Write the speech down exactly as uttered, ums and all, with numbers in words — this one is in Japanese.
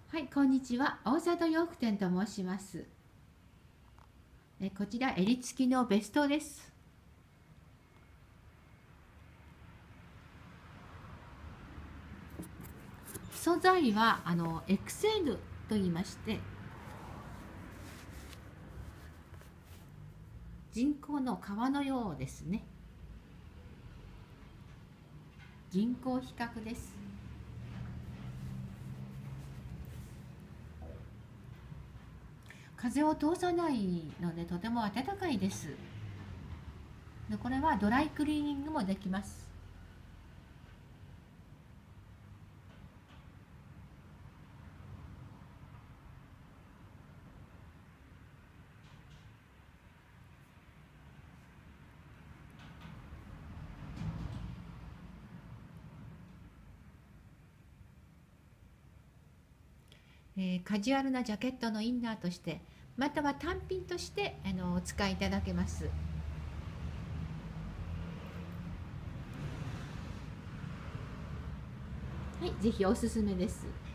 はい、こんにちは。大里洋服店と申します。えこちら襟付きのベストです。素材はあの エックスエル と言いまして、人工の皮のようですね。人工皮革です。風を通さないのでとても暖かいです。でこれはドライクリーニングもできます。えーカジュアルなジャケットのインナーとして、または単品としてあのお使いいただけます。はい、ぜひおすすめです。